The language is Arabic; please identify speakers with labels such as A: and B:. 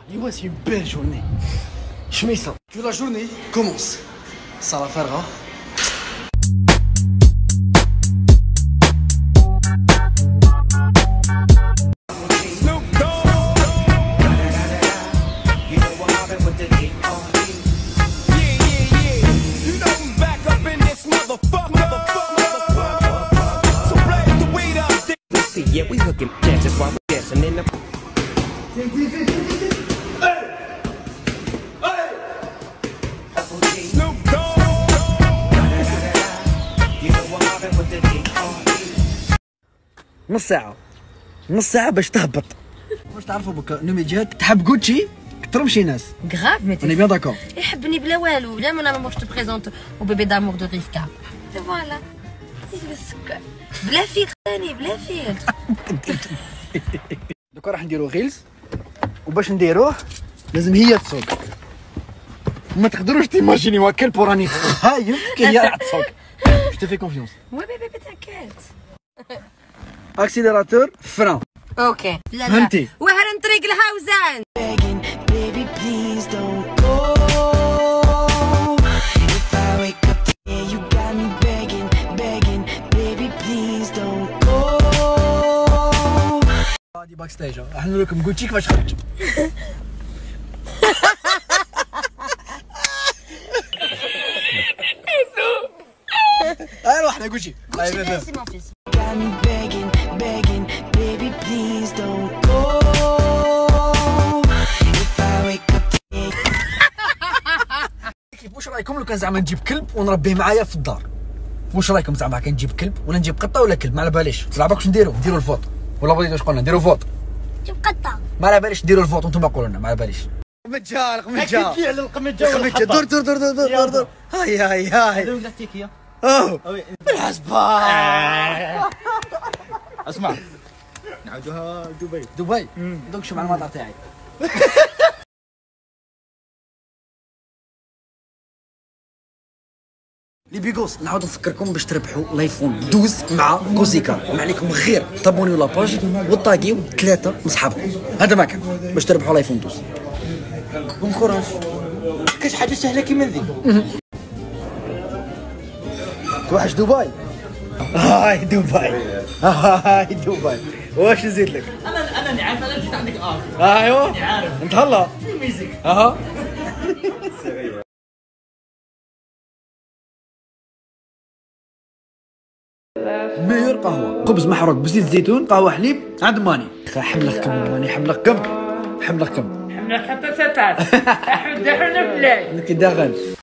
A: Et ouais, c'est une belle journée. Je mets ça. Que la journée commence. Ça va faire, hein.
B: Yeah, we hooking dances while we dancing in the.
A: نص ساعة باش تهبط. واش تعرفوا بك نميجات تحب جوتشي أكثر من شي ناس.
C: Grave, mais
A: On est bien d'accord.
C: يحبني بلا والو. بلا mon amour, je te présente au bébé d'amour de Rivka. Et voilà. بالسكر. بلا فيلتر ثاني بلا فيلتر.
A: دوكا راح نديرو غيلز وباش نديروه لازم هي تسوق. ما تقدروش تيماجينيو كيل بوراني هايف كي هي راح تسوق. Je te fais confiance.
C: Ouais bébé t'inquiète.
A: اكسيليراتور فران.
C: اوكي. لا لا.
A: فهمتي.
C: وهرن طريق الهوزان.
D: Baby, please don't go. If I wake up there, you got me begging, begging. Baby, please don't go.
A: هادي باك ستيج راح نقول لكم جوتشي كيفاش خرج. هاي روحنا جوتشي.
C: C'est mon fils.
D: Got me begging, begging. Baby, please don't go. If I wake up there.
A: واش رايكم لو كان زعما نجيب كلب ونربيه معايا في الدار؟ واش رايكم زعما كان نجيب كلب ولا نجيب قطه ولا كلب؟ ما على باليش. على بالك واش نديرو الفوط ولا بغيتو واش قلنا نديرو فوط؟
C: جيب قطة.
A: ما على باليش نديرو الفوط وانتم قولوا لنا ما على باليش. قمجه القمجه دور هاي
E: هذا لاستيكيا
A: بالحسبه.
E: اسمع نعاودوها
A: دبي دوك شوف على المطار تاعي. لي بيغوس نعاود نفكركم باش تربحوا لايفون 12 مع كوزيكا. ما عليكم غير تابونيو لاباج وطاقيو 3 من صحابكم. هذا ما كان باش تربحوا لايفون 12.
E: بون كوراج. كاش حاجه سهله كيما ذي.
A: توحش دبي. هاي دبي واش نزيد لك؟
E: انا نعرف انا جيت عندك
A: ايوا
E: نعرف
A: انت هلا
E: الميوزك.
A: اها ميور قهوة خبز محروق بزيت زيتون قهوة حليب عند ماني. حملك كم ماني حملك كم
F: حملك حتى ستات. احنا بلاي.
A: انك داغل.